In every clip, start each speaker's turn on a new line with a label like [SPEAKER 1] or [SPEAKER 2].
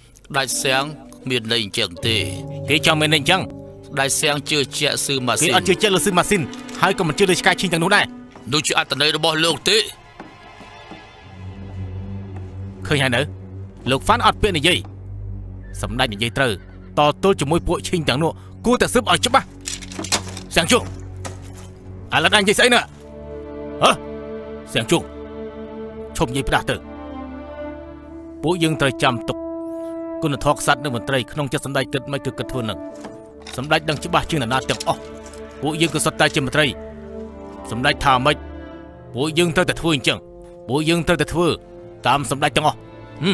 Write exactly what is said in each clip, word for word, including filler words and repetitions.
[SPEAKER 1] đại sáng miền này chẳng thế
[SPEAKER 2] cái trong miền này chẳng
[SPEAKER 1] đại sáng chưa chạy sư mà xin
[SPEAKER 2] cái chưa chạy là sư mà xin hai còn mình chưa được cái trình thằngนู้này
[SPEAKER 1] đối chuyện anh này nó bỏ lương thế
[SPEAKER 2] khơi hai nữa lục phán ọt bên này gì sầm đây những dây trừ to tôi chỉ môi bụi trình thằng nọ cô ta sớm ở chấp ba sang chuông à là đang dây sấy nữa hả sang chuông chôm dây đã từ bụi dương trời chăm tục cô là thọc sát nữa một trời không cho sầm đây cực mấy cực cực thôn nữa sầm đây đang chấp ba chương là na tập ó bụi dương cứ sọt tay trên một trời sầm đây thả mấy bụi dương thôi thật thưa chẳng bụi dương thôi thật thưa tam sầm đây chẳng ó ừ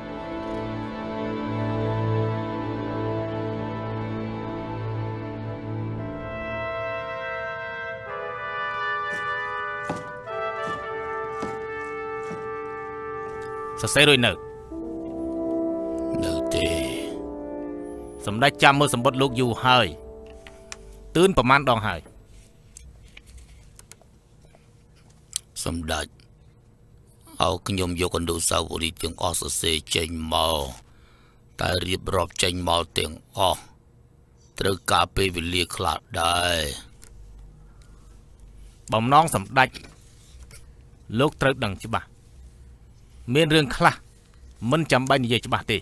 [SPEAKER 2] sao sẽ rồi nè
[SPEAKER 1] nè thế
[SPEAKER 2] sầmได้จำมือสมบัติลูกอยู่หายตื่นประมาณดองหาย
[SPEAKER 1] สมดัดเอาขยมโยกันดูสาวรีเตียงออสเซเจนเมาแต่เรียบรอบเจนเมาเตียงออตรึกกาเปวิลีคลาดได้
[SPEAKER 2] บ่มน้องสมได้ลูกตรึกดังจิบะเมียนเรื่องคลามันจำใบนี้จิบะตี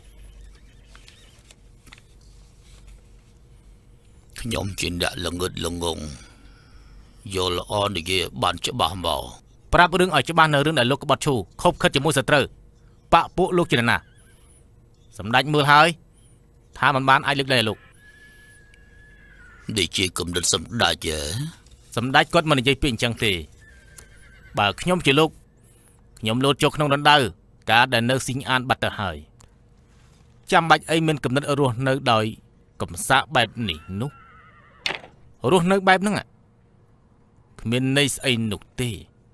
[SPEAKER 1] ขยมจินดะละงึดละงงโยละออนดิเกบันจะบ้าเมา
[SPEAKER 2] ปราบเรื่องอ้อยจะบ้านเรื่องไหนลูกก็บัดชูคบขึ้นจมูกสตร์ปะปุ๊ลูกจินน่ะสำได้มือหายถ้ามันบ้านไอ้ลึกเลยลูก
[SPEAKER 1] ดิเจกุมดันสำได้เจ
[SPEAKER 2] สำได้กดมันใจเปลี่ยนจังตีบ่ขยมจีลูกขยมโลดจกน้องดันได้การเดินเนื้อสิงอันบัดเตอร์หายจำใบไอ้เมนกำนัดรัวเนื้อดอยกำสะแบบนี้นุรัวเนื้อแบบนั่งอ่ะเมนในไอ้หนุกตี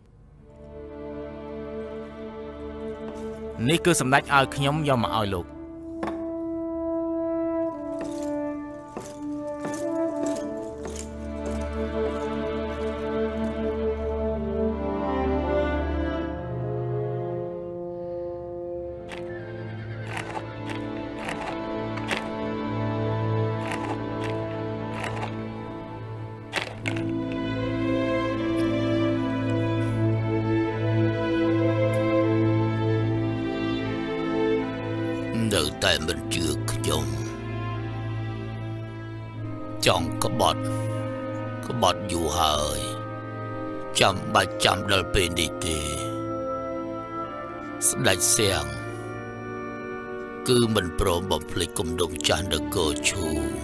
[SPEAKER 2] นี่คือสำนักเอาขยมยอมมาเอาลูก
[SPEAKER 1] เดินแต่มันเจือกขยมจ้องกบดกบดอยู่หายจำบัดจำเดินเป็นดีตีสได้เสียงคือมันโปรบพลิกุมดมจันเดโกชู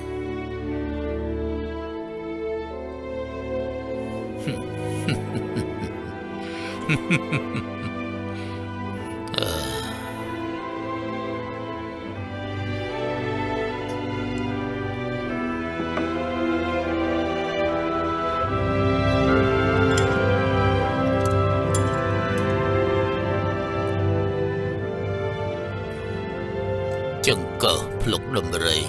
[SPEAKER 1] จังเกิดพลุกดมรี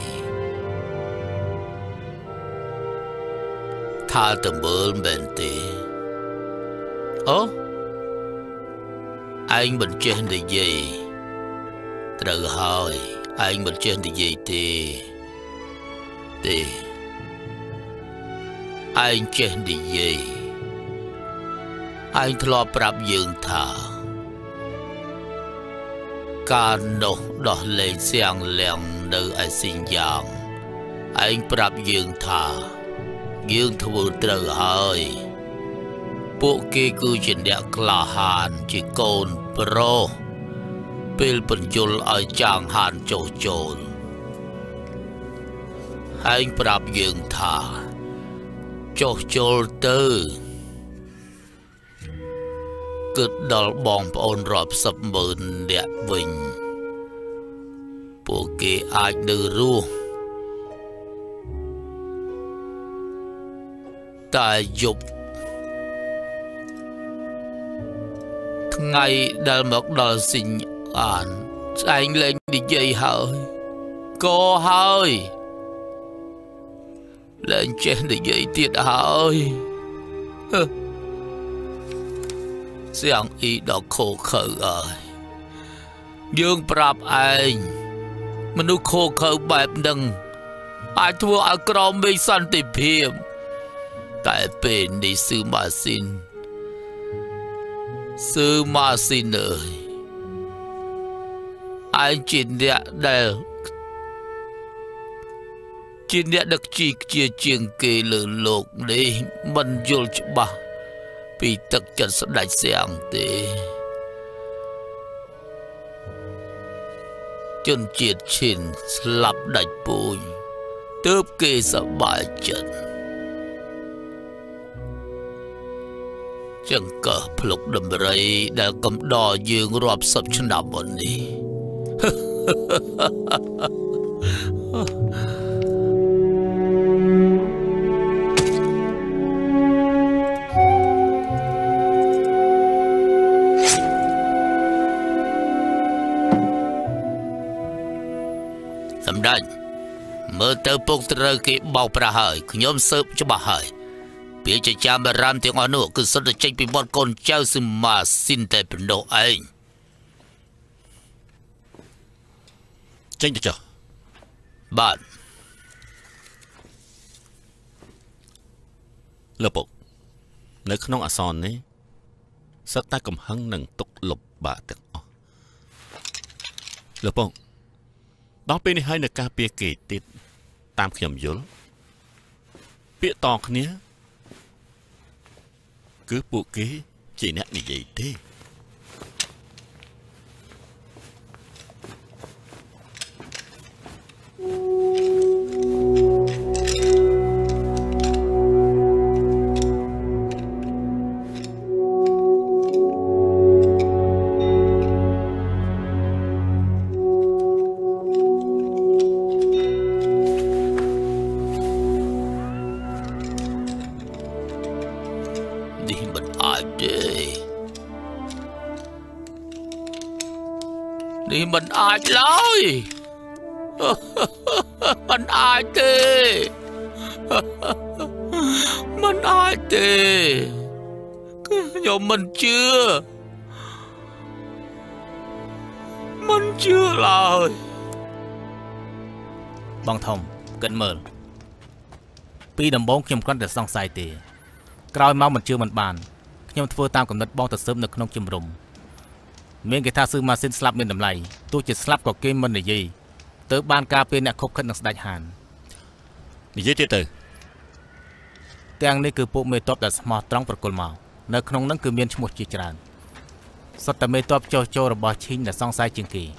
[SPEAKER 1] ท่าตะเบิลเบนตีโอ้anh mình trên thì gì tự hỏi anh mình trên thì gì thì thì anh trên thì gì anh lo prap dương thả ca nô đỏ lên xiang lẹng nơi anh xin giang anh prap dương thả dương thu tự hỏi bộ kia cứ chuyện đẹp là hàn chỉ cồn pro pel bẩn chôn ở chàng hàn trổ trồn anh prap dương thả trổ trồn tư cực đào bong ôn rộp sập mờn đẹp vinh bộ kia ai đưa ru tài dục ngày đal mọc đal sinh an anh lên đi dây hơi cô hơi lên trên đi dây tiệt hơi xiang y đọc khổ khởi ơi dương prap anh មនុស្សខូខើបែបហ្នឹងអាចធ្វើឲ្យក្រមមានសន្តិភាពតែពេលនេះស៊ឺម៉ាស៊ីនស៊ឺម៉ាស៊ីនអើយឯងជាអ្នកដែលជាអ្នកដឹកជ័យជាជាងគេលើលោកនេះមិនយល់ច្បាស់ពីទឹកចិត្តស្ដេចសៀងទេជនជាតិឈិនស្លាប់ដាច់ពូជទើបគេសប្បាយចិត្តចង្កឹះភ្លុកដំរីដែលកំដរយើងរាប់សិបឆ្នាំមុននេះសម្ដេចមើលទៅពុកត្រូវគេបោកប្រាស់ហើយខ្ញុំស៊ើបច្បាស់ហើយពាក្យចចាមបារាមទាំងអស់នោះគឺសុទ្ធតែចេញពីមាត់កូនចៅស៊ឺម៉ាស៊ីនតែប៉ុណ្ណោះឯងចេញទៅចុះបាទលោកពុកនៅក្នុងអសននេះសិតតែកំហឹងនឹងទុកលុបបាក់ទាំងអស់លោកពុកដល់ពេលនេះហើយនៅការពារគេទៀតតាមខ្ញុំយល់ពាក្យតគ្នាគឺពួកគេជាអ្នកនិយាយទេនេះមិនអាចឡើយមិនអាចទេមិនអាចទេខ្ញុំមិនជឿមិនជឿឡើយ
[SPEAKER 2] បងធំគិតមើលពីដំបូងខ្ញុំគ្រាន់តែសង្ស័យទេក្រោយមកមិនជឿមិនបានខ្ញុំធ្វើតាមកំណត់បងទៅស៊ើបនៅក្នុងជំរំមានគេថាស៊ឺម៉ាស៊ីនស្លាប់មានតម្លៃទោះជាស្លាប់ក៏គេមិននិយាយទៅបានការពេលអ្នកខົບខិតនឹងស្ដេចហាន
[SPEAKER 1] និយាយទៀតទៅ
[SPEAKER 2] ទាំងនេះគឺពួកមេតបដែលស្មោះត្រង់ប្រគល់មកនៅក្នុងនឹងគឺមានឈ្មោះជាច្រើនសុទ្ធតែមេតបចោះចូលរបស់ឈីងដែលសង្ស័យជាងគេ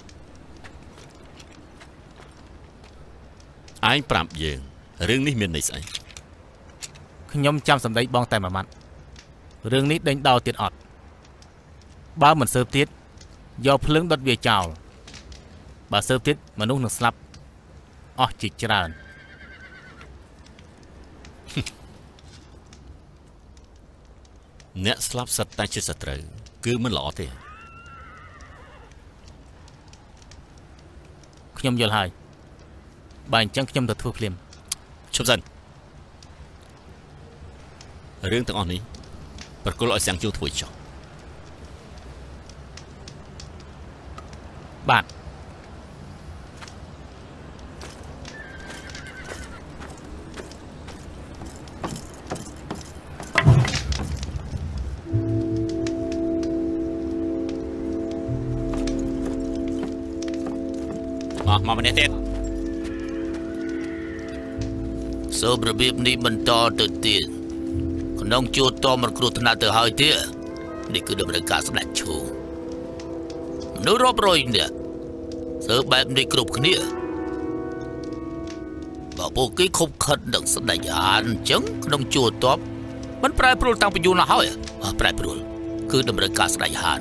[SPEAKER 1] ឯងប្រាប់យើងរឿងនេះមានន័យស្អី
[SPEAKER 2] ខ្ញុំចាំសម្ដីបងតែមួយម៉ាត់រឿងនេះដេញដោលទៀតអត់បើមិនស៊ើបទៀតយកភ្លើងដុតវាចោលបើស៊ើបទៀតមនុស្សនឹងស្លាប់អស់ជាច្រើន
[SPEAKER 1] អ្នកស្លាប់សិតតែជាសត្រូវគឺមិនល្អទេ
[SPEAKER 2] ខ្ញុំយល់ហើយបើអញ្ចឹងខ្ញុំទៅធ្វើភ្លាម
[SPEAKER 1] ឈប់សិនរឿងទាំងអស់នេះប្រគល់ឲ្យសៀងជូធ្វើចុះ
[SPEAKER 2] បាទ
[SPEAKER 1] មកមកម្នាក់ទៀតសូមរបៀបនេះបន្តទៅទៀតក្នុងជួរតមរគ្រោះថ្នាក់ទៅហើយទៀតនេះគឺដំណើរការស្ដេចឈូមនុស្សរាប់រយនាក់ធ្វើបែបនេះគ្រប់គ្នាបើពួកគេខົບខិតនឹងស្ដេចអានអញ្ចឹងក្នុងជួរតបមិនប្រែប្រួលតាំងពីយូរណាស់ហើយប្រែប្រួលគឺដំណើរការស្ដេចហាន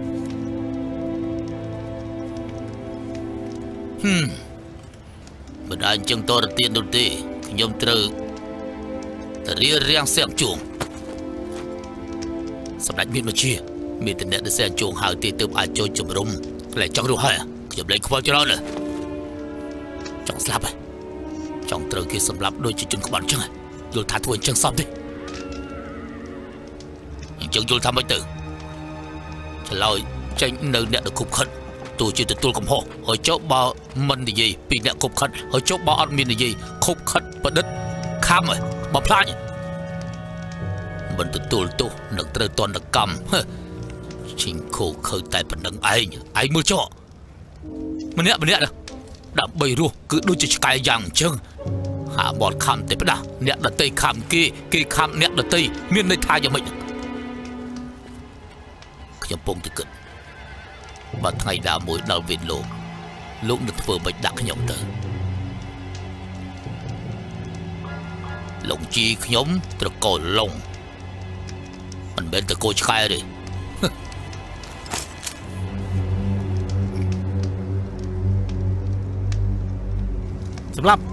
[SPEAKER 1] ហឹមមិនអាចអញ្ចឹងតទៅទៀតនោះទេខ្ញុំត្រូវតែរៀបរៀងសៀងជួងសម្ដេចមានបញ្ជាមានតែអ្នកដែលសៀងជួងហៅទេទើបអាចចូលជំរុំកន្លែងចង់រស់ហើយខ្ញុំលែងខ្វល់ច្រើនណាស់ចង់ស្លាប់ហើយចង់ត្រូវគេសម្លាប់ដូចជាជនក្បត់អញ្ចឹងយល់ថាធ្វើអញ្ចឹងសពទេអញ្ចឹងយល់ថាម៉េចទៅឆ្លើយចេញនៅអ្នកដែលខុបខិត tôi chỉ từ tôi cầm hộ hồi chỗ bao mình thì gì bị nẹt khúc khất hồi chỗ bao ăn miên thì gì khúc khất và đất kham rồi bao phai mình từ tôi tôi nâng tới toàn là cầm chính khổ khơi tại phần nâng ai ai mua cho mình nẹt mình nẹt đâu đã bày ru cứ đôi chỉ cái dạng chừng hạ bọt kham tới bắt đầu nẹt là tây kham kia kia kham nẹt là tây miên nơi thay cho mìnhខ្ញុំពងទៅគិតបើថ្ងៃដើមមួយដល់វិញលោកលោកនឹងធ្វើមិនដាក់ខ្ញុំទៅលោកជីខ្ញុំត្រកូលឡុងមិនមែនត្រកូលឆ្កែទេ
[SPEAKER 2] សម្រាប់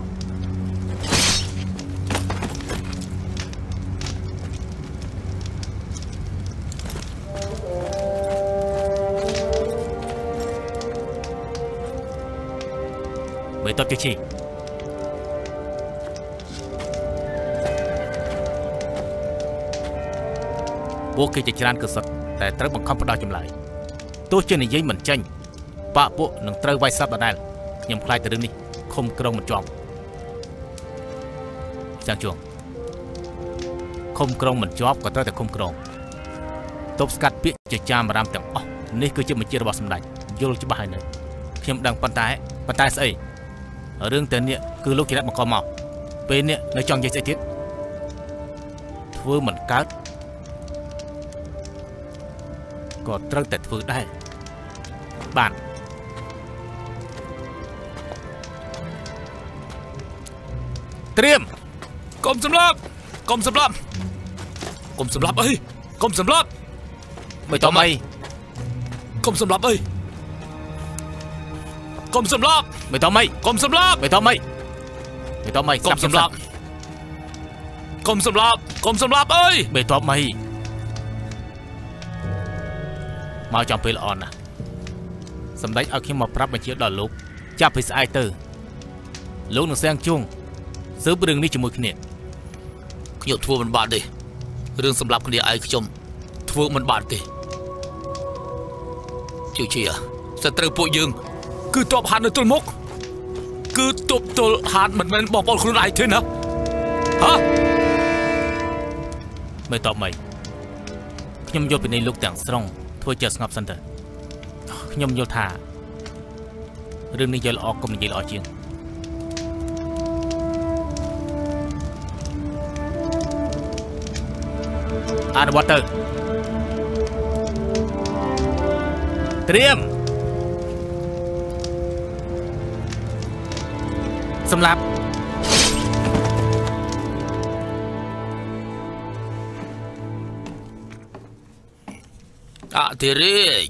[SPEAKER 2] ไม่ต้องชี้พวกគេជាច្រើនគឺសុទ្ធតែត្រូវបង្ខំផ្ដោតចម្លើយទោះជានិយាយមិនចេញបាក់ពួកនឹងត្រូវវាយសັບដដែលខ្ញុំខ្លាចតែរឿងនេះឃុំក្រុងមិនជាប់ចាំជួងឃុំក្រុងមិនជាប់ក៏ត្រូវតែឃុំក្រុងទប់ស្កាត់ពាក្យជាចាមរាមទាំងអស់នេះគឺជាមជ្ឈរបស់សម្ដេចយល់ច្បាស់ហើយនៅខ្ញុំដឹងប៉ុន្តែប៉ុន្តែស្អីរឿងតែនេះគឺលោកជាអ្នកបង្កមកពេលនេះនៅចង់និយាយស្អីទៀតធ្វើមិនកើតក៏ត្រូវតែធ្វើដែរបានត្រៀមកុំសម្លាប់កុំសម្លាប់កុំសម្លាប់អីកុំសម្លាប់មិនต้องអីកុំសម្លាប់អីកុំសម្លាប់មិនต้องអីកុំសម្លាប់មិនต้องអីមិនต้องអីកុំសម្លាប់កុំសម្លាប់កុំសម្លាប់អីមិនต้องអីមកចាំពេលល្អណាស់សម្ដេចឲ្យខ្ញុំមកប្រាប់បញ្ជាដល់លោកចាប់ពីស្អែកទៅលោកនឹងសាំងជួងស៊ើបរឿងនេះជាមួយគ្នាខ្ញុំធ្វើមិនបានទេរឿងសម្រាប់គ្នាឯងខ្ញុំធ្វើមិនបានទេជាជាសត្រូវពួកយើងគឺតបហាននៅទល់មុខគឺទប់ទល់ហានមិនមែនបងប្អូនខ្លួនឯងទេណាហ៎មិនតបមិនខ្ញុំយល់ពីនៃលោកទាំងស្រុងធ្វើជាស្ងប់សិនទៅខ្ញុំយល់ថារឿងនេះយល់ល្អកុំនិយាយល្អជាងអនុវត្តទៅត្រៀមសម្រាប់អធិរាជ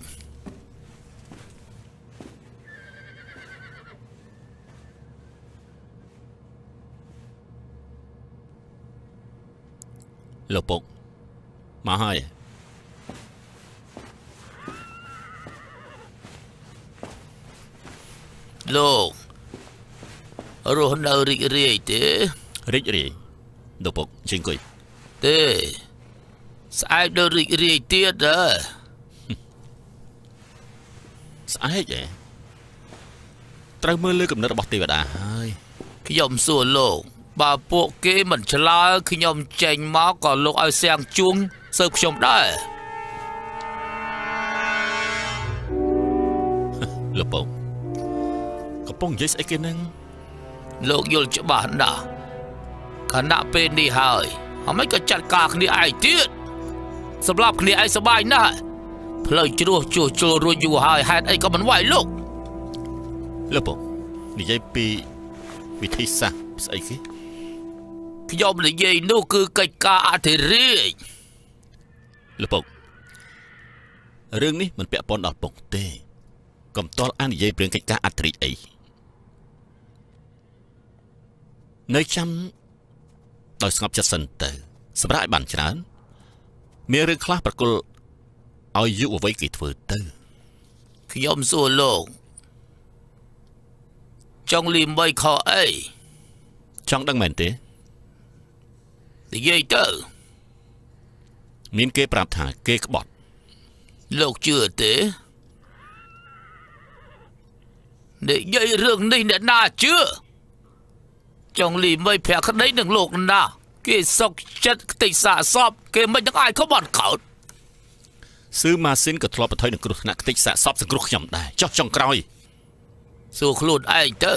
[SPEAKER 3] លោកពុកមកហើយ
[SPEAKER 1] លោករស់នៅរីករាយទេ
[SPEAKER 3] រីករាយលោកពុកជិះអង្គុយ
[SPEAKER 1] ទេស្អែកនៅរីករាយទៀតហ៎
[SPEAKER 3] ស្អែកហ៎ត្រូវមើលលើកំណត់របស់ទេវតាហើយ
[SPEAKER 1] ខ្ញុំសួរលោកបើពួកគេមិនឆ្លើយខ្ញុំចេញមកក៏លោកឲ្យសាំងជួងសើខ្ញុំដែរ
[SPEAKER 3] លោកពុកកំពុងនិយាយស្អីគេនឹង
[SPEAKER 1] លោកយល់ច្បាស់ណាស់ខណៈពេលនេះហើយអ្មិនក៏ចាត់ការគ្នាឯងទៀតសម្រាប់គ្នាឯងសប្បាយណាស់ផ្លូវជ្រោះជួសជុលរួចយូរហើយហេតុអីក៏មិនវាយលោក
[SPEAKER 3] លោកពុកនិយាយពីវិធីសាស្ត្រស្អីគេ
[SPEAKER 1] ខ្ញុំនិយាយនោះគឺកិច្ចការអធិរាជ
[SPEAKER 3] លោកពុករឿងនេះមិនពាក់ព័ន្ធដល់ពុកទេកុំតល់អាននិយាយរឿងកិច្ចការអធិរាជអីនៅចាំដោយស្ងប់ចិត្តសិនទៅសម្រាប់ឲ្យបានច្រើនមានរឿងខ្លះប្រគល់ឲ្យយុវវ័យគេធ្វើទៅ
[SPEAKER 1] ខ្ញុំសួរលោកចង់លីបីខអី
[SPEAKER 3] ចង់ដឹងមែនទេ
[SPEAKER 1] និយាយទៅ
[SPEAKER 3] មានគេប្រាប់ថាគេក្បត់
[SPEAKER 1] លោកជឿទេនិយាយរឿងនេះអ្នកណាជឿចុងលីមិនប្រាក់ក្តីនឹងលោកណាគេសុកចិត្តខ្ទេចសាកសពគេមិនទាំងអាចខំបាត់កោត
[SPEAKER 3] ស៊ឺម៉ាស៊ីនក៏ធ្លាប់ប្រថុយនឹងគ្រោះថ្នាក់ខ្ទេចសាកសពសង្គ្រោះខ្ញុំដែរចុះចុងក្រោយ
[SPEAKER 1] សួរខ្លួនឯងទៅ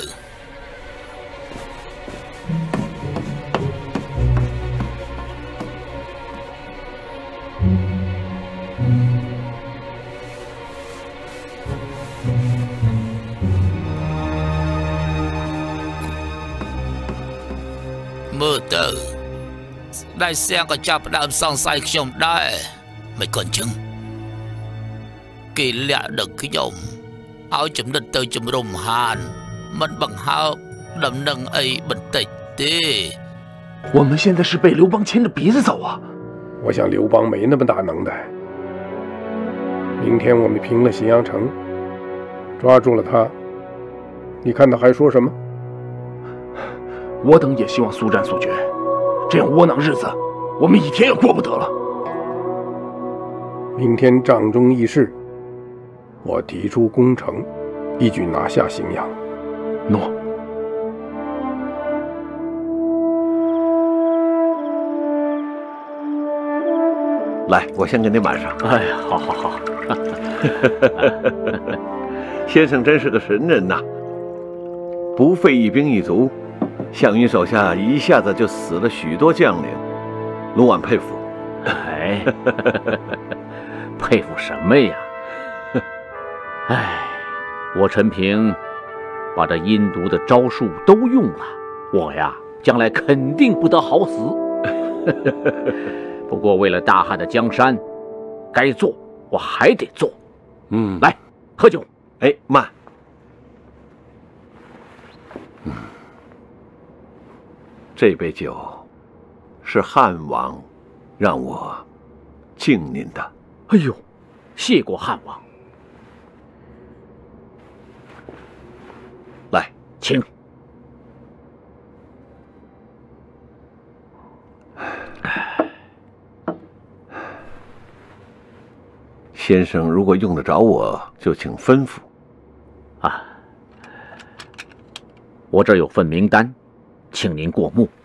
[SPEAKER 1] មើលទៅដៃសៀងក៏ចាប់ផ្ដើមសង្ស័យខ្ញុំដែរមិនក៏អញ្ចឹងគេលាក់ដឹកខ្ញុំឲ្យចំណិតទៅជំរុំហានមិនបង្ហើបដំណឹងអីបន្តិចទេ
[SPEAKER 4] 我们现在是被刘邦牵着鼻子走啊！
[SPEAKER 5] 我想刘邦没那么大能耐。明天我们平了荥阳城，抓住了他，你看他还说什么？
[SPEAKER 4] 我等也希望速战速决，这样窝囊日子，我们一天也过不得了。
[SPEAKER 5] 明天帐中议事，我提出攻城，一举拿下荥阳。
[SPEAKER 4] 诺。
[SPEAKER 6] 来，我先给你满上。
[SPEAKER 4] 哎呀，好好好。
[SPEAKER 6] 先生真是个神人呐！不费一兵一卒，项羽手下一下子就死了许多将领，鲁婉佩服。
[SPEAKER 4] 哎，佩服什么呀？哎，我陈平把这阴毒的招数都用了，我呀将来肯定不得好死。不过为了大汉的江山，该做我还得做。
[SPEAKER 6] 嗯，
[SPEAKER 4] 来喝酒。
[SPEAKER 6] 哎，慢。嗯，这杯酒是汉王让我敬您的。
[SPEAKER 4] 哎呦，谢过汉王。
[SPEAKER 6] 来，
[SPEAKER 4] 请。
[SPEAKER 6] 先生如果用得着我，就请吩咐。
[SPEAKER 4] 啊，我这儿有份名单，请您过目。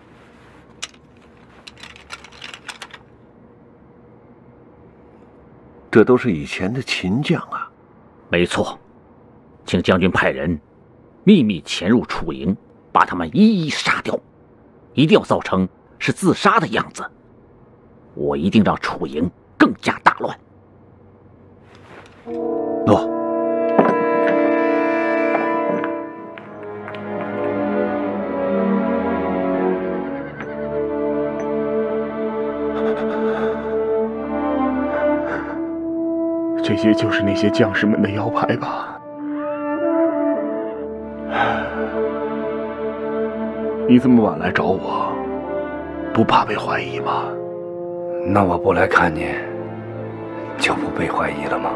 [SPEAKER 6] 这都是以前的秦将啊。
[SPEAKER 4] 没错，请将军派人秘密潜入楚营，把他们一一杀掉，一定要造成是自杀的样子。我一定让楚营更加大乱。
[SPEAKER 6] 诺。
[SPEAKER 4] 这些就是那些将士们的腰牌吧？你这么晚来找我，不怕被怀疑吗？
[SPEAKER 7] 那我不来看你，就不被怀疑了吗？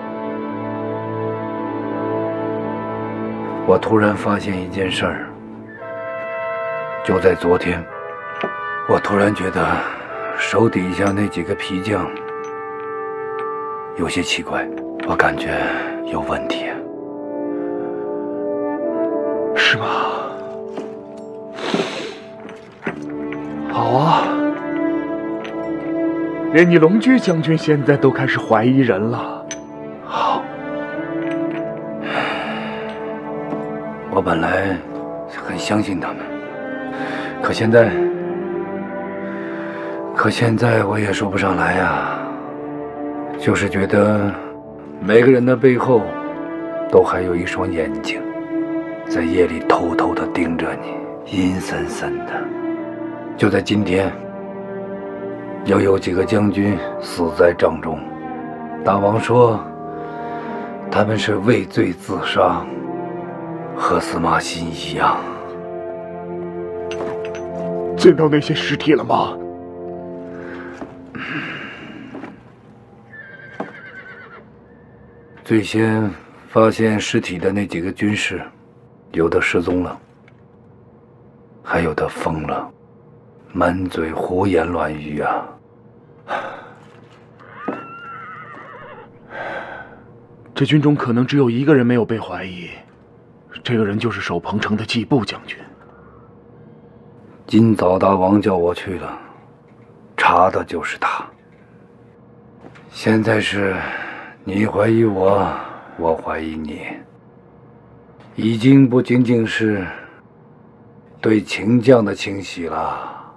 [SPEAKER 7] 我突然发现一件事儿，就在昨天，我突然觉得手底下那几个皮匠有些奇怪，我感觉有问题。
[SPEAKER 4] 是吗？好啊，连你龙驹将军现在都开始怀疑人了。好，
[SPEAKER 7] 我本来很相信他们，可现在，可现在我也说不上来呀。就是觉得每个人的背后都还有一双眼睛，在夜里偷偷地盯着你，阴森森的。就在今天，又有几个将军死在帐中，大王说他们是畏罪自杀，和司马欣一样。
[SPEAKER 4] 见到那些尸体了吗？
[SPEAKER 7] 最先发现尸体的那几个军士，有的失踪了，还有的疯了，满嘴胡言乱语啊！
[SPEAKER 4] 这军中可能只有一个人没有被怀疑，
[SPEAKER 8] 这个人就是守彭城的季布将军。
[SPEAKER 7] 今早大王叫我去了，查的就是他。现在是你怀疑我，我怀疑你，已经不仅仅是对秦将的清洗了。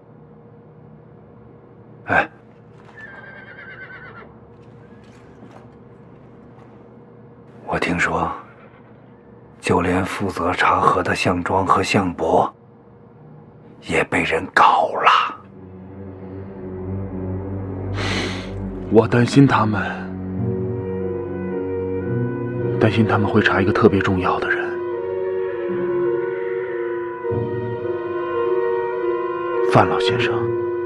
[SPEAKER 7] 哎，我听说，就连负责查核的项庄和项伯也被人搞了。
[SPEAKER 8] 我担心他们，担心他们会查一个特别重要的人，范老先生。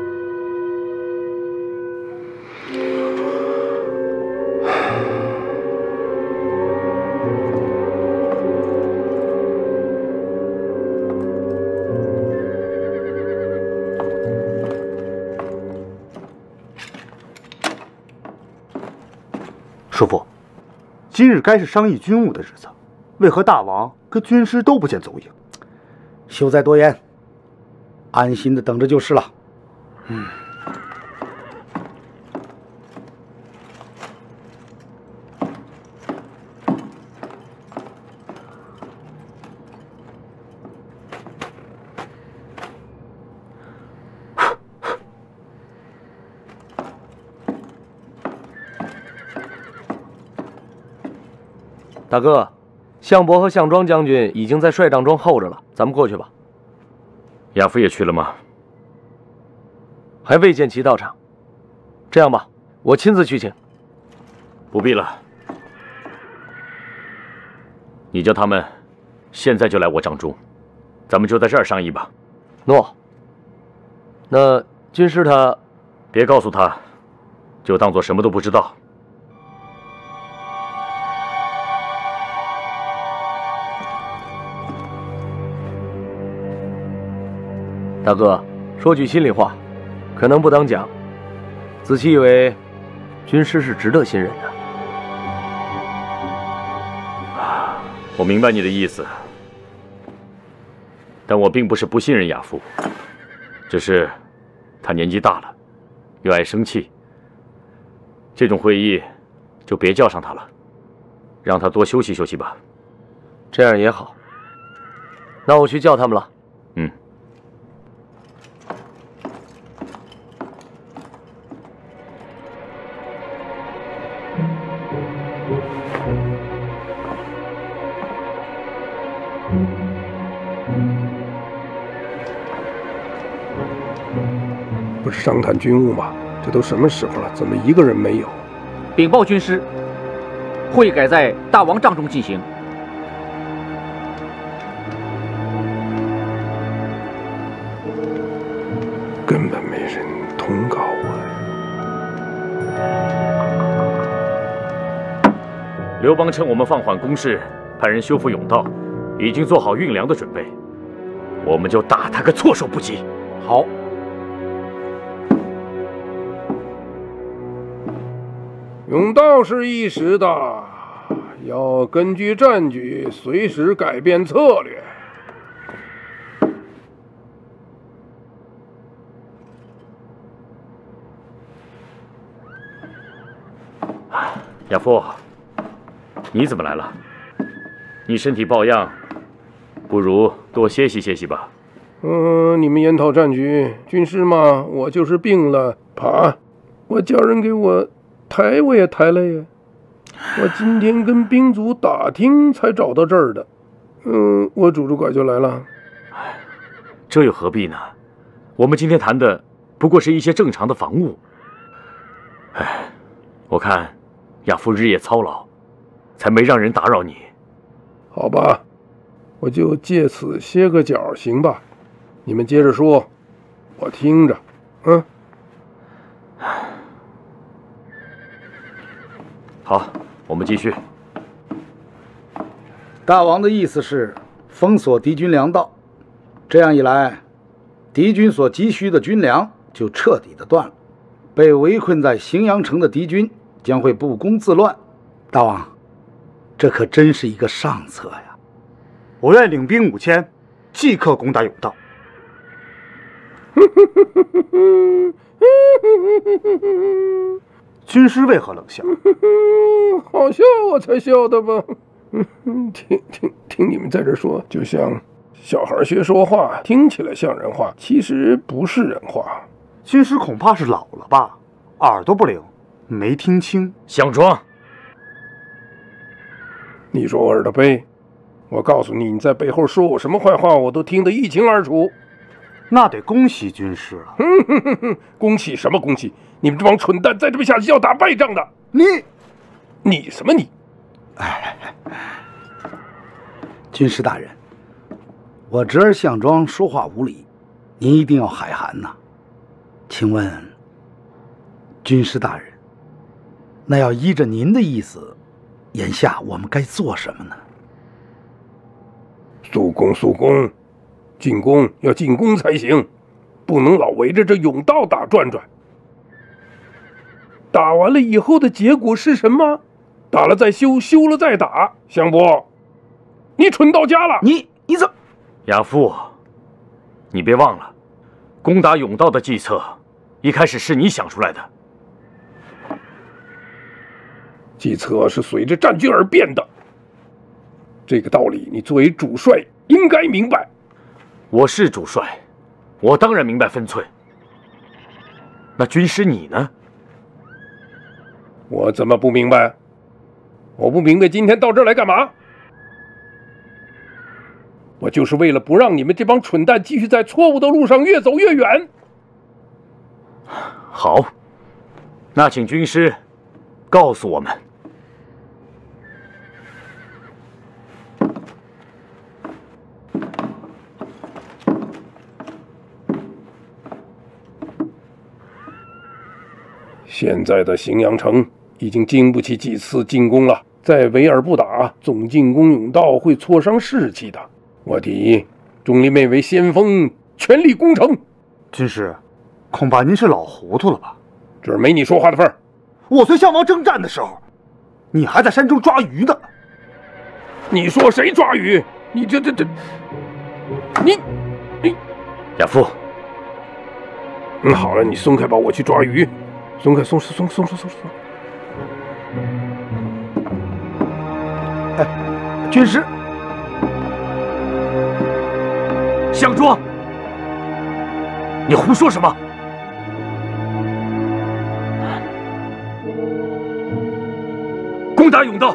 [SPEAKER 9] 叔父，今日该是商议军务的日子，为何大王跟军师都不见踪影？
[SPEAKER 10] 休再多言，安心的等着就是了。
[SPEAKER 8] 嗯。
[SPEAKER 11] 大哥，项伯和项庄将军已经在帅帐中候着了，咱们过去吧。
[SPEAKER 4] 亚夫也去了吗？
[SPEAKER 11] 还未见其到场。这样吧，我亲自去请。
[SPEAKER 4] 不必了，你叫他们现在就来我帐中，咱们就在这儿商议吧。
[SPEAKER 11] 诺。那军师他……
[SPEAKER 4] 别告诉他，就当做什么都不知道。
[SPEAKER 11] 大哥，说句心里话，可能不当讲。子期以为，军师是值得信任的。
[SPEAKER 4] 我明白你的意思，但我并不是不信任亚夫，只是他年纪大了，又爱生气。这种会议就别叫上他了，让他多休息休息吧。
[SPEAKER 11] 这样也好。那我去叫他们了。
[SPEAKER 4] 嗯。
[SPEAKER 5] 不是商谈军务吗？这都什么时候了，怎么一个人没有？
[SPEAKER 12] 禀报军师，会改在大王帐中进行。
[SPEAKER 5] 根本没人通告我。
[SPEAKER 4] 刘邦趁我们放缓攻势，派人修复甬道，已经做好运粮的准备，我们就打他个措手不及。
[SPEAKER 10] 好。
[SPEAKER 5] 甬道是一时的，要根据战局随时改变策略。
[SPEAKER 4] 亚夫，你怎么来了？你身体抱恙，不如多歇息歇息吧。
[SPEAKER 5] 嗯、呃，你们研讨战局，军师嘛，我就是病了，爬，我叫人给我抬，我也抬了呀。我今天跟兵卒打听才找到这儿的。嗯，我拄着拐就来了。
[SPEAKER 4] 这又何必呢？我们今天谈的不过是一些正常的防务。哎，我看亚夫日夜操劳，才没让人打扰你。
[SPEAKER 5] 好吧，我就借此歇个脚，行吧？你们接着说，我听着。嗯。
[SPEAKER 4] 好，我们继续。
[SPEAKER 10] 大王的意思是封锁敌军粮道，这样一来，敌军所急需的军粮就彻底的断了，被围困在荥阳城的敌军将会不攻自乱。大王，这可真是一个上策呀！
[SPEAKER 9] 我愿领兵五千，即刻攻打甬道。军师为何冷笑？
[SPEAKER 5] 好笑我才笑的吧。听听听你们在这说，就像小孩学说话，听起来像人话，其实不是人话。
[SPEAKER 9] 军师恐怕是老了吧，耳朵不灵，没听清。
[SPEAKER 11] 项庄，
[SPEAKER 5] 你说我耳朵背？我告诉你，你在背后说我什么坏话，我都听得一清二楚。
[SPEAKER 9] 那得恭喜军师了。
[SPEAKER 5] 哼哼哼哼，恭喜什么恭喜？你们这帮蠢蛋，再这么下去要打败仗的。
[SPEAKER 9] 你，
[SPEAKER 5] 你什么你？
[SPEAKER 10] 哎，军师大人，我侄儿项庄说话无礼，您一定要海涵呐。请问，军师大人，那要依着您的意思，眼下我们该做什么呢？
[SPEAKER 5] 速攻，速攻！进攻要进攻才行，不能老围着这甬道打转转。打完了以后的结果是什么？打了再修，修了再打。项伯，你蠢到家了！
[SPEAKER 10] 你你怎么？
[SPEAKER 11] 亚父，你别忘了，攻打甬道的计策一开始是你想出来的。
[SPEAKER 5] 计策是随着战局而变的，这个道理你作为主帅应该明白。
[SPEAKER 11] 我是主帅，我当然明白分寸。那军师你呢？
[SPEAKER 5] 我怎么不明白？我不明白今天到这儿来干嘛？我就是为了不让你们这帮蠢蛋继续在错误的路上越走越远。
[SPEAKER 11] 好，那请军师告诉我们。
[SPEAKER 5] 现在的荥阳城已经经不起几次进攻了，再围而不打，总进攻甬道会挫伤士气的。我提议钟离昧为先锋，全力攻城。
[SPEAKER 9] 军师，恐怕您是老糊涂了吧？
[SPEAKER 5] 这儿没你说话的份儿。
[SPEAKER 9] 我随项王征战的时候，你还在山中抓鱼呢。
[SPEAKER 5] 你说谁抓鱼？你这这这，你你，
[SPEAKER 11] 亚父。
[SPEAKER 5] 嗯，好了，你松开吧，我去抓鱼。松开，松松松松松松松。
[SPEAKER 10] 哎，军师，
[SPEAKER 11] 项庄，你胡说什么？攻打甬道！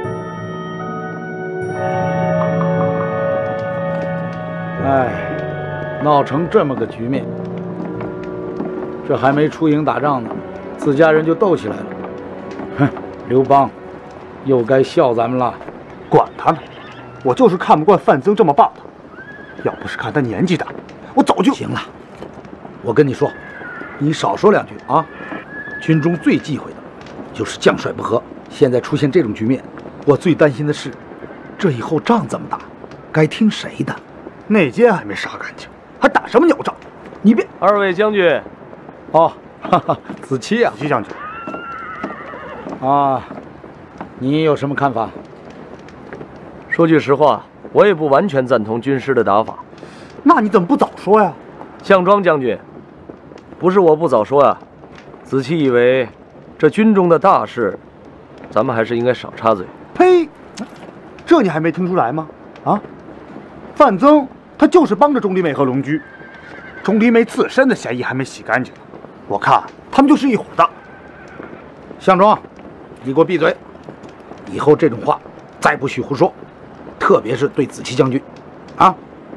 [SPEAKER 10] 哎，闹成这么个局面，这还没出营打仗呢，自家人就斗起来了。哼，刘邦又该笑咱们了。
[SPEAKER 9] 管他呢，我就是看不惯范增这么霸道。要不是看他年纪大，我早就……
[SPEAKER 10] 行了，我跟你说，你少说两句啊。军中最忌讳的就是将帅不和。现在出现这种局面，我最担心的是，这以后仗怎么打？该听谁的？
[SPEAKER 9] 内奸还没杀干净，还打什么鸟仗？你别……
[SPEAKER 11] 二位将军，
[SPEAKER 10] 哦，哈哈，子期呀、
[SPEAKER 9] 啊，子期将军，
[SPEAKER 10] 啊，你有什么看法？
[SPEAKER 11] 说句实话，我也不完全赞同军师的打法。
[SPEAKER 9] 那你怎么不早说呀？
[SPEAKER 11] 项庄将军，不是我不早说呀，子期以为这军中的大事，咱们还是应该少插嘴。
[SPEAKER 9] 呸！这你还没听出来吗？啊，范增他就是帮着钟离昧和龙驹，钟离昧自身的嫌疑还没洗干净呢。我看他们就是一伙的。
[SPEAKER 10] 项庄，你给我闭嘴！以后这种话再不许胡说，特别是对子期将军，啊！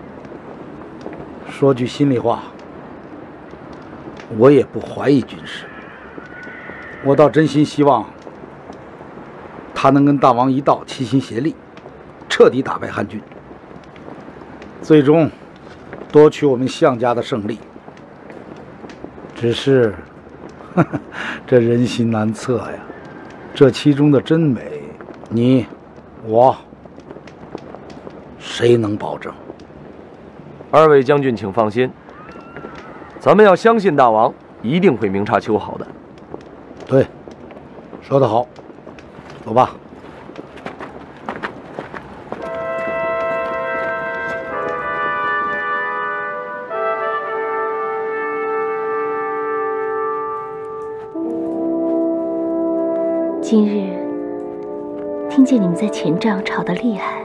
[SPEAKER 10] 说句心里话，我也不怀疑军师，我倒真心希望他能跟大王一道齐心协力，彻底打败汉军，最终夺取我们项家的胜利。只是，呵呵，这人心难测呀，这其中的真伪，你、我，谁能保证？
[SPEAKER 11] 二位将军请放心，咱们要相信大王一定会明察秋毫的。
[SPEAKER 10] 对，说得好，走吧。
[SPEAKER 13] 今日听见你们在前帐吵得厉害，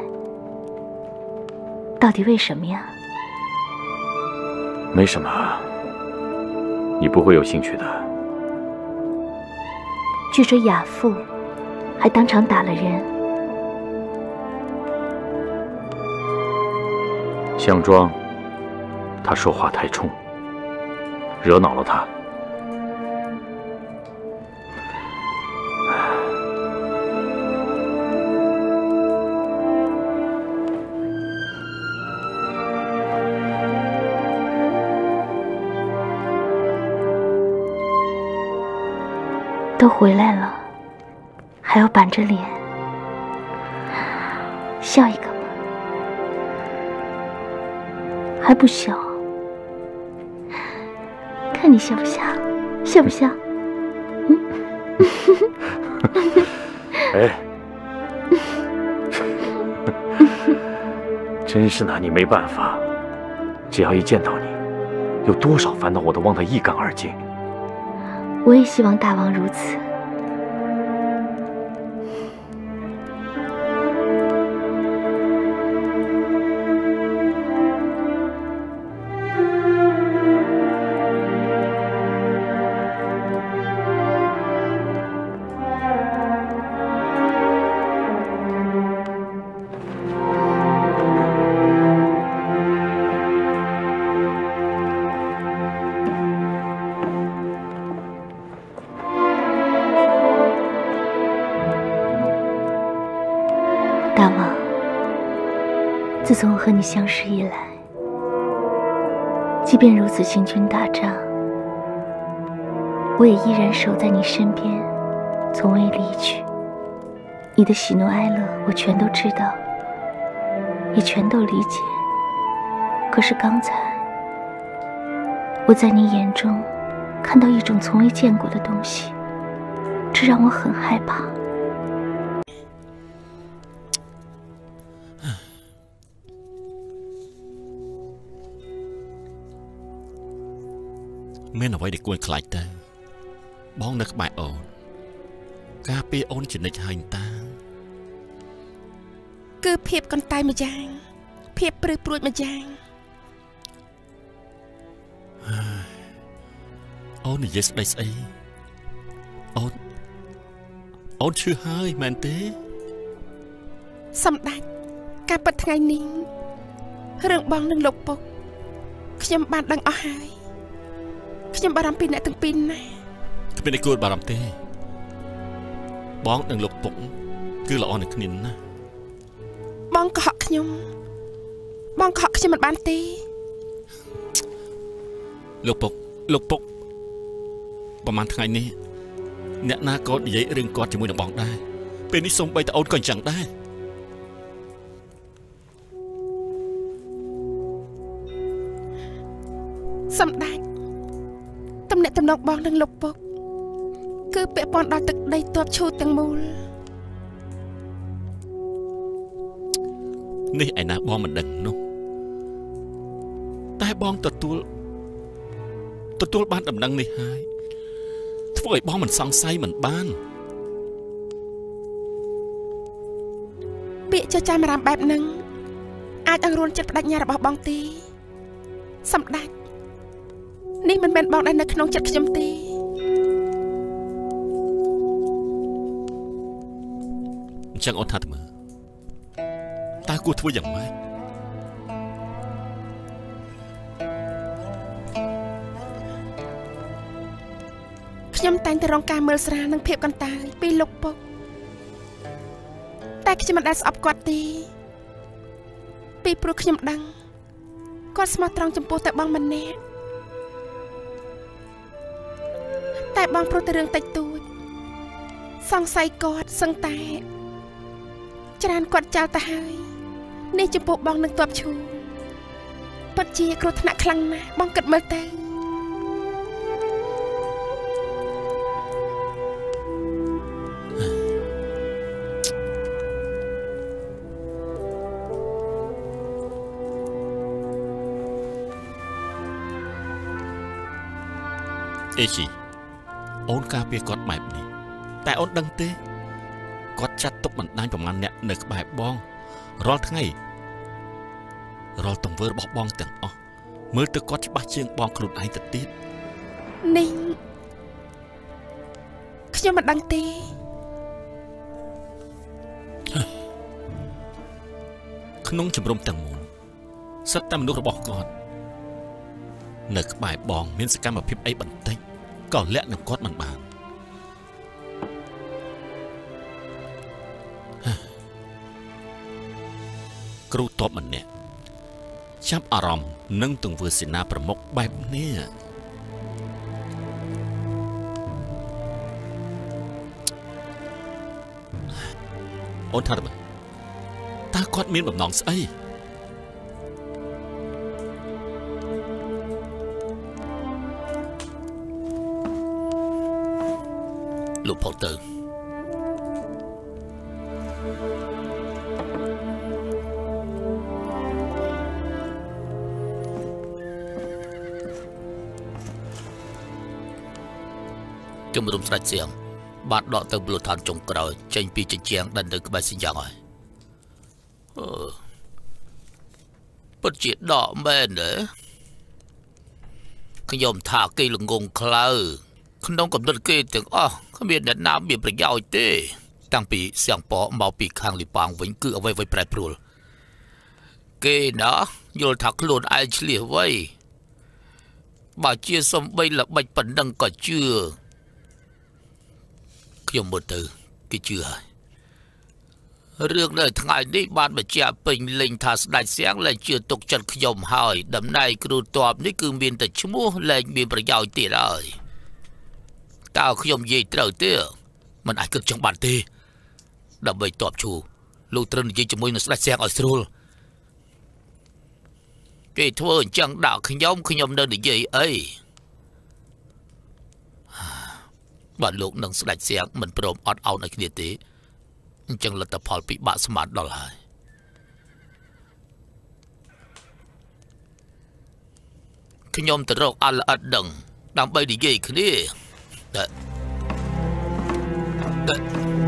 [SPEAKER 13] 到底为什么呀？
[SPEAKER 4] 没什么，你不会有兴趣的。
[SPEAKER 13] 据说亚父还当场打了人。
[SPEAKER 4] 项庄，他说话太冲，惹恼了他。
[SPEAKER 13] 都回来了，还要板着脸笑一个吗？还不笑？看你笑不笑？笑不笑？嗯。
[SPEAKER 4] 哎，真是拿你没办法。只要一见到你，有多少烦恼我都忘得一干二净。
[SPEAKER 13] 我也希望大王如此。大王，自从我和你相识以来，即便如此行军打仗，我也依然守在你身边，从未离去。你的喜怒哀乐，我全都知道，也全都理解。可是刚才，我在你眼中看到一种从未见过的东西，这让我很害怕。
[SPEAKER 3] មានអ្វីដែលគួរខ្លាចទៅបងនៅក្បែរអូនការពារអូនជានិច្ចហើយតា
[SPEAKER 14] គឺភាពកន្តើយម្យ៉ាងភាពព្រឺព្រួចម្យ៉ាង
[SPEAKER 3] អូននិយាយស្ដីស្អីអូនអូនឈឺហើយមែនទេ
[SPEAKER 14] សម្ដេចការពិតថ្ងៃនេះរឿងបងនឹងលោកពុកខ្ញុំបានដឹងអស់ហើយខ្ញុំបារម្ភពីអ្នកទាំងពីរណាស់
[SPEAKER 3] គ្មានអីគួរបារម្ភទេបងនិងលោកពុកគឺល្អនឹងគ្នាណាស់
[SPEAKER 14] បងកុហកខ្ញុំបងកុហកខ្ញុំមិនបានទេ
[SPEAKER 3] លោកពុកលោកពុកប្រហែលថ្ងៃនេះអ្នកណាក៏និយាយរឿងគាត់ជាមួយនឹងបងដែរពេលនេះសូម្បីតែអូនក៏អញ្ចឹងដែរ
[SPEAKER 14] សម្ដេចទំនាក់ទំនងបងនឹងលោកពុកគឺពាក់ព័ន្ធដល់ទឹកដីទ័ពឈូទាំងមូល
[SPEAKER 3] នេះឯណាបងមិនដឹងនោះតែបងទទួលទទួលបានដំណឹងនេះហើយធ្វើឲ្យបងមិនសង្ស័យមិនបាន
[SPEAKER 14] ពាក្យចចាមរាមបែបហ្នឹងអាចអង្រួនចិត្តបដិញ្ញារបស់បងទេសម្ដេចនេះមិនមែនបងដែលនៅក្នុងចិត្តខ្ញុំទេ
[SPEAKER 3] អញ្ចឹងអូនថាទៅមើលតើគួរធ្វើយ៉ាងម៉េច
[SPEAKER 14] ខ្ញុំតែងតែរងការមើលស្រាលនិងភាពកន្តើយពីលោកពុកតែខ្ញុំមិនដែលស្អប់គាត់ទេពីព្រោះខ្ញុំដឹងគាត់ស្មោះត្រង់ចំពោះតែបងម្នាក់តែបងព្រោះតែរឿងតិចតួចសង្ស័យគាត់សឹងតែច្រើនគាត់ចោលទៅហើយនេះចំពោះបងនឹងទ័ពឈូពិតជាគ្រោះថ្នាក់ខ្លាំងណាស់បងគិតមើលទៅ
[SPEAKER 3] អេជីអូនការពារគាត់បែបនេះតែអូនដឹងទេគាត់ចាត់ទុកបណ្ដាញប្រមាណអ្នកនៅក្បែរបងរាល់ថ្ងៃរាល់ទង្វើរបស់បងទាំងអស់មើលទៅគាត់ច្បាស់ជាងបងខ្លួនឯងទៅទៀត
[SPEAKER 14] នេះខ្ញុំមិនដឹងទេ
[SPEAKER 3] ក្នុងជំរំទាំងមូលសិតតែមនុស្សរបស់គាត់នៅក្បែរបងមានសកម្មភាពអីបន្តិចក៏លាក់នឹងគាត់មិនបានគ្រូតបម្នាក់ចាប់អារម្មណ៍នឹងទង្វើសេនាប្រមុខបែបនេះអូនថាតើតើគាត់មានបំណងស្អី
[SPEAKER 1] លោកផុតទៅជំរុំស្ដេចសៀងបានដកទៅមូលដ្ឋានចុងក្រោយចេញពីជញ្ជាំងដែលនៅក្បែរសញ្យ៉ាងហើយអឺពិតជាដកមែនទេខ្ញុំថាគេល្ងងខ្លៅក្នុងកំណត់គេទាំងអស់គ្មានអ្នកណាមានប្រយោជន៍ទេតាំងពីសៀងប៉មកពីខាងលីប៉ាងវិញគឺអ្វីៗប្រែប្រួលគេណាយល់ថាខ្លួនឯងឆ្លៀសវៃបើជាសំបីល្បិចប៉ុណ្ណឹងក៏ជឿខ្ញុំមើលទៅគេជឿហើយរឿងនៅថ្ងៃនេះបានបញ្ជាក់ពេញលេញថាស្ដេចសៀងលែងជឿទុកចិត្តខ្ញុំហើយតំណែងគ្រូទ័ពនេះគឺមានតែឈ្មោះលែងមានប្រយោជន៍ទៀតហើយតើខ្ញុំនិយាយត្រូវទេមិនអាចគិតចឹងបានទេដើម្បីទ័ពឈូលោកត្រូវនិយាយជាមួយនឹងស្ដេចសៀងឲ្យស្រួលគេធ្វើអញ្ចឹងដាក់ខ្ញុំខ្ញុំនៅនិយាយអីបាទលោកនឹងស្ដេចសៀងមិនព្រមអត់ឱនឲ្យគ្នាទេអញ្ចឹងលទ្ធផលពិបាកស្មានដល់ហើយខ្ញុំទៅរកអលអិតដឹងដើម្បីនិយាយគ្នាតែតែ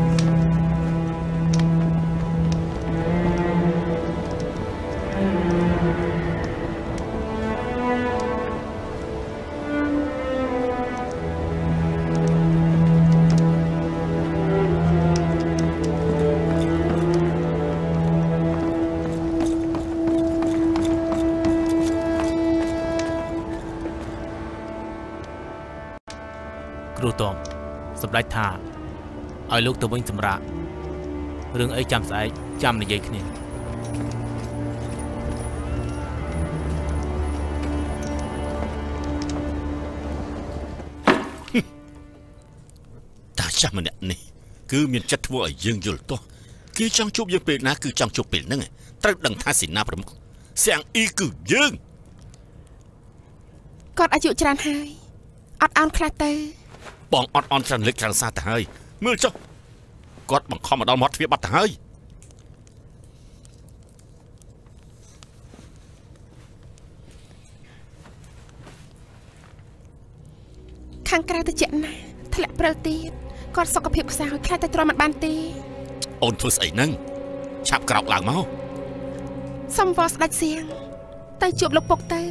[SPEAKER 2] គ្រូតមសម្ដេចថាឲ្យលោកទៅវិញសម្រាប់រឿងអីចាំស្អែកចាំនិយាយគ្នា
[SPEAKER 3] តាចាស់ម្នាក់នេះគឺមានចិត្តធ្វើឲ្យយើងយល់ទោះគេចង់ជួបយើងពេលណាគឺចង់ជួបពេលហ្នឹងត្រូវដឹងថាសេនាប្រមុខសៀងអ៊ីគឺយើង
[SPEAKER 14] គាត់អាយុច្រើនហើយអត់អោនខ្លះទៅ
[SPEAKER 3] បងអត់អន់ច្រើនលើកច្រើនសារទៅហើយមើលចុះគាត់បង្ខំមកដល់មាត់ទ្វារបាត់ទៅហើយ
[SPEAKER 14] ខាងក្រៅទៅជាក់ណាធ្លាក់ព្រិលទៀតគាត់សុខភាពខ្សោយខ្លាចតែទ្រាំមិនបានទេ
[SPEAKER 3] អូនធ្វើស្អីហ្នឹងឆាប់ក្រោកឡើងមក
[SPEAKER 14] សំវល់ស្ដេចសៀងទៅជួបលោកពុកទៅ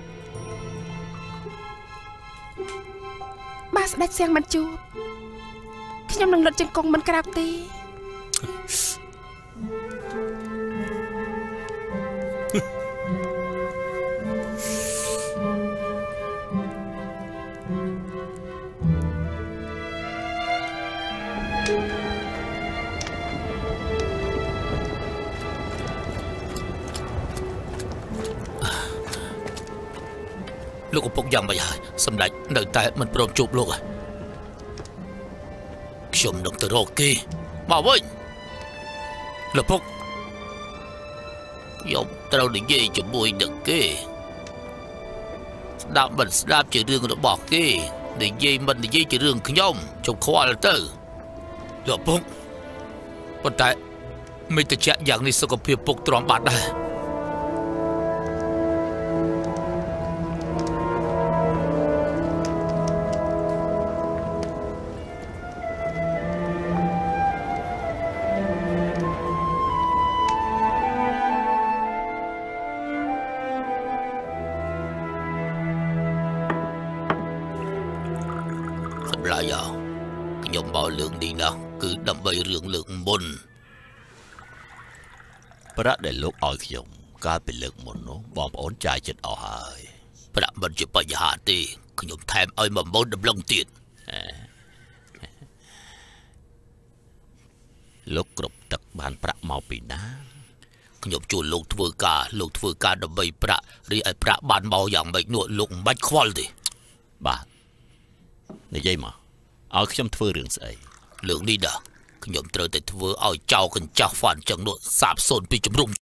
[SPEAKER 14] បើស្ដេចសៀងមិនជួបខ្ញុំនឹងលុតជង្គង់មិនក្រោកទេ
[SPEAKER 1] លោកឪពុកយ៉ាងម៉េចហើយសម្ដេចនៅតែមិនព្រមជួបលោកហើយខ្ញុំនឹងទៅរកគេមកវិញលោកពុកខ្ញុំត្រូវនិយាយជាមួយនឹងគេស្ដាប់មិនស្ដាប់ជារឿងរបស់គេនិយាយមិននិយាយជារឿងខ្ញុំជប់ខ្វល់ទៅលោកពុកប៉ុន្តែមិនតិចយ៉ាងនេះសុខភាពពុកទ្រាំបាត់ដែរមករឿងនេះណាគឺដើម្បីរឿងលើកមុន
[SPEAKER 3] ប្រាក់ដែលលោកឲ្យខ្ញុំកាលពីលើកមុននោះបងប្អូនចាយចិត្តអស់ហើយ
[SPEAKER 1] ប្រាក់មិនជាបញ្ហាទេខ្ញុំថែមឲ្យមួយម៉ូនដំឡឹងទៀត
[SPEAKER 3] លោកគ្រប់ទឹកបានប្រាក់មកពីណា
[SPEAKER 1] ខ្ញុំជួលលោកធ្វើការលោកធ្វើការដើម្បីប្រាក់រីឯប្រាក់បានមកយ៉ាងម៉េចនោះលោកមិនបាច់ខ្វល់ទេ
[SPEAKER 3] បាទនិយាយមកឲ្យខ្ញុំធ្វើរឿងស្អី
[SPEAKER 1] រឿងនេះដែរខ្ញុំត្រូវតែធ្វើឲ្យចៅកញ្ចាស់ហ្វាន់ចឹងនោះសាបសូន្យពីជំរុំ